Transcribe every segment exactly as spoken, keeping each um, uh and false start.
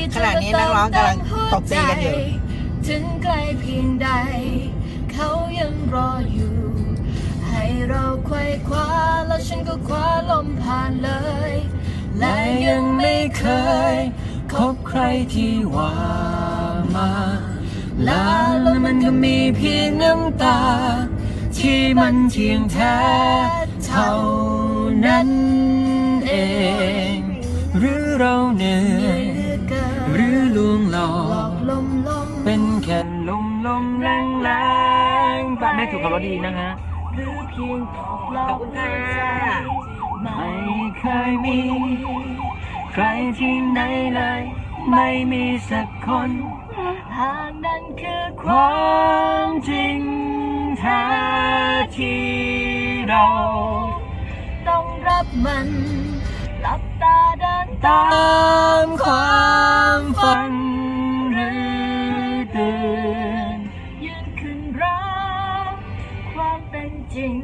ขณะนี้นักร้องกำลังตบตีกันอยู่ถึงไกลเพียงใดเขายังรออยู่ให้เราไขว่คว้าแล้วฉันก็คว้าลมผ่านเลยและยังไม่เคยพบใครที่ว่ามาแล้วมันก็มีเพียงน้ำตาที่มันเที่ยงแท้เท่านั้นเองหรือเราเหนื่อยหรือลวงหลอกเป็นแค่ลมลมแรงแรงไปไม่ถูกขับรถดีนะฮะหรือเพียงตอกหลอกใจไม่เคยมีใครที่ไหนเลยไม่มีสักคนหากนั่นคือความจริงแท้ที่เราต้องรับมันหลับตาเดินตามความฝันหรือตื่นยืนขึ้นรับความเป็นจริง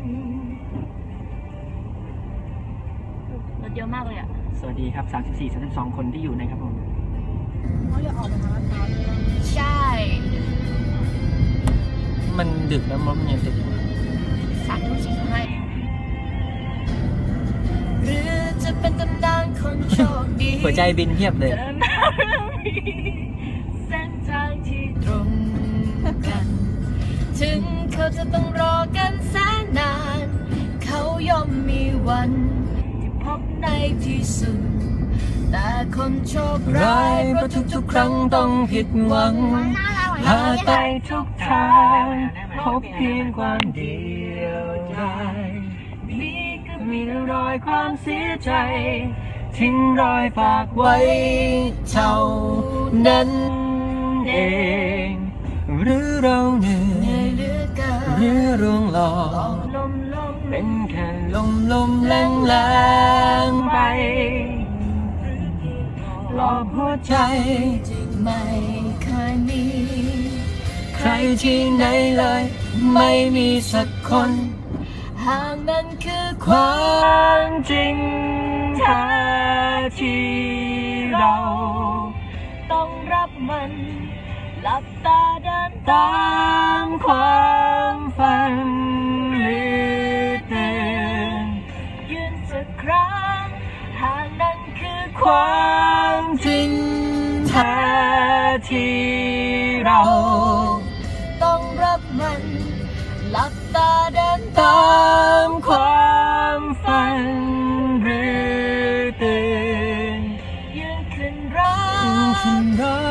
รถเยอะมากเลยอ่ะสวัสดีครับสามสิบสี่ สามสิบสองคนที่อยู่นะครับผมเขาอยากออกมาทานใช่มันดึกแล้วมันยังดึกสามทุ่มสี่สิบห้าหรือจะเป็นตำนานคนโชคดีหัวใจบินเทียบเลยเส้นทางที่ตรงกันถึงเขาจะต้องรอกันแสนนานเขาย่อมมีวันที่พบในที่สุดแต่คนโชคร้ายเพราะทุกๆครั้งต้องผิดหวังหาไปทุกทางพบเพียงความเดียวดายมีก็มีรอยความเสียใจทิ้งรอยฝากไว้เท่านั้นเองหรือเราเหนื่อยหรือร่วงหลอกเป็นแค่ลมลมแรงแรงไปหลอกหัวใจไม่เคยมีใครที่ไหนเลยไม่มีสักคนหากนั้นคือความจริงแท้ที่เราต้องรับมันหลับตาเดินตามความฝันหรือตื่นยืนสักครั้งหากนั้นคือความจริงแท้ที่เราต้องรับมันหลับตาเดินตามความฝันหรือตื่นยืนขึ้นรัก